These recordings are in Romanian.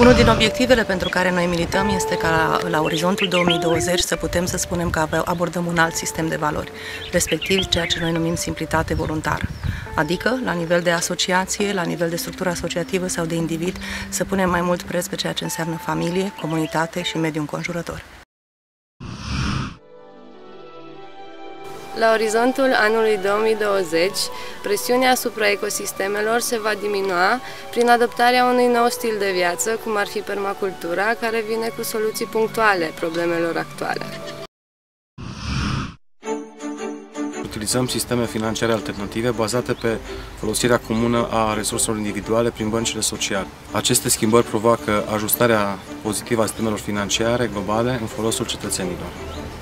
Unul din obiectivele pentru care noi milităm este ca la orizontul 2020 să putem să spunem că abordăm un alt sistem de valori, respectiv ceea ce noi numim simplitate voluntară. Adică, la nivel de asociație, la nivel de structură asociativă sau de individ, să punem mai mult preț pe ceea ce înseamnă familie, comunitate și mediul înconjurător. La orizontul anului 2020, presiunea asupra ecosistemelor se va diminua prin adoptarea unui nou stil de viață, cum ar fi permacultura, care vine cu soluții punctuale problemelor actuale. Utilizăm sisteme financiare alternative bazate pe folosirea comună a resurselor individuale prin băncile sociale. Aceste schimbări provoacă ajustarea pozitivă a sistemelor financiare globale în folosul cetățenilor.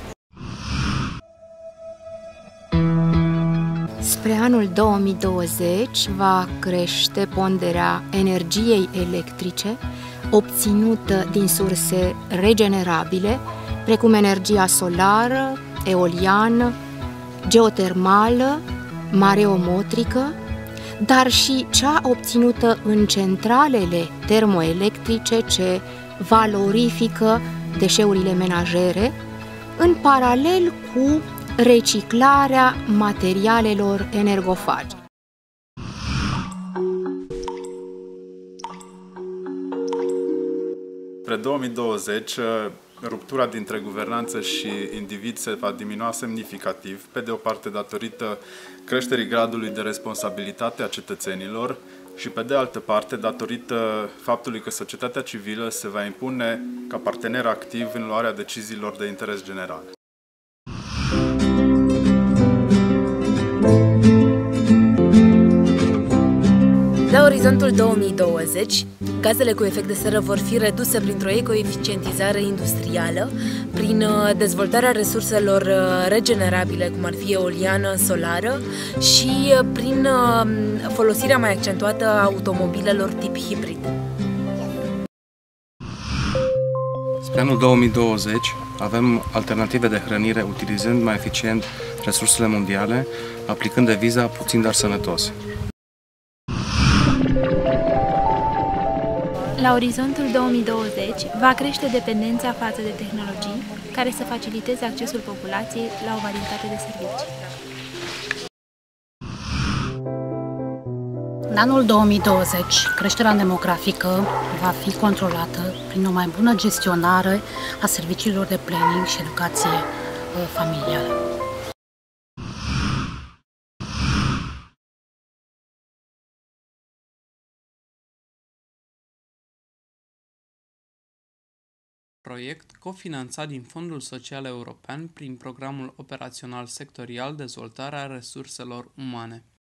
Spre anul 2020 va crește ponderea energiei electrice obținută din surse regenerabile, precum energia solară, eoliană, geotermală, mareomotrică, dar și cea obținută în centralele termoelectrice ce valorifică deșeurile menajere, în paralel cu reciclarea materialelor energofage. Spre 2020, ruptura dintre guvernanță și individ se va diminua semnificativ, pe de o parte datorită creșterii gradului de responsabilitate a cetățenilor și pe de altă parte datorită faptului că societatea civilă se va impune ca partener activ în luarea deciziilor de interes general. La orizontul 2020, gazele cu efect de seră vor fi reduse printr-o ecoeficientizare industrială, prin dezvoltarea resurselor regenerabile, cum ar fi eoliană, solară, și prin folosirea mai accentuată a automobilelor tip hibrid. Spre anul 2020 avem alternative de hrănire utilizând mai eficient resursele mondiale, aplicând deviza puțin, dar sănătos. La orizontul 2020 va crește dependența față de tehnologii care să faciliteze accesul populației la o varietate de servicii. În anul 2020, creșterea demografică va fi controlată prin o mai bună gestionare a serviciilor de planning și educație familială. Proiect cofinanțat din Fondul Social European prin Programul Operațional Sectorial Dezvoltarea Resurselor Umane.